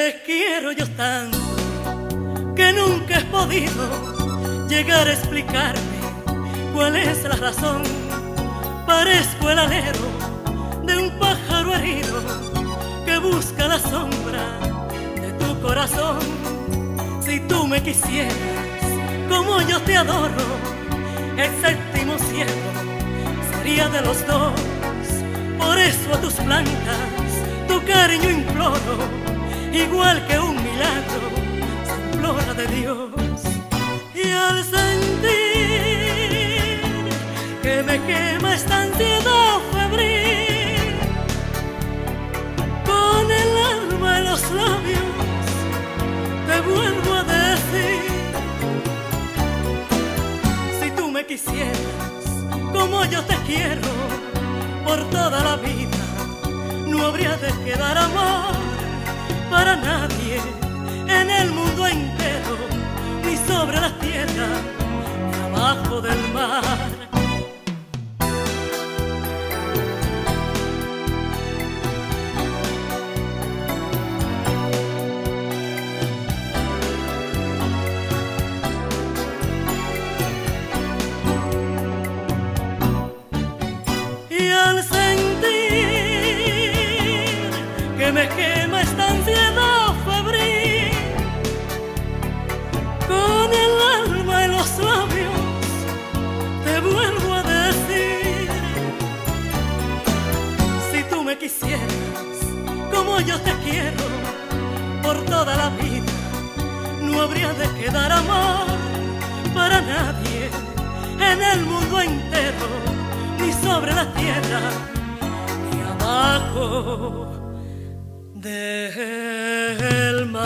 Te quiero yo tanto que nunca he podido llegar a explicarme cuál es la razón. Parezco el alero de un pájaro herido que busca la sombra de tu corazón. Si tú me quisieras como yo te adoro, el séptimo cielo sería de los dos. Por eso a tus plantas tu cariño imploro, igual que un milagro se implora de Dios. Y al sentir que me quema esta ansiedad febril, con el alma en los labios te vuelvo a decir: si tú me quisieras como yo te quiero, por toda la vida no habría de quedar amor para nadie en el mundo entero, ni sobre la tierra, ni abajo del mar. Y al sentir que me quema esta ansiedad febril, con el alma en los labios te vuelvo a decir: si tú me quisieras como yo te quiero, por toda la vida no habría de quedar amor para nadie en el mundo entero, ni sobre la tierra, ni abajo del mar.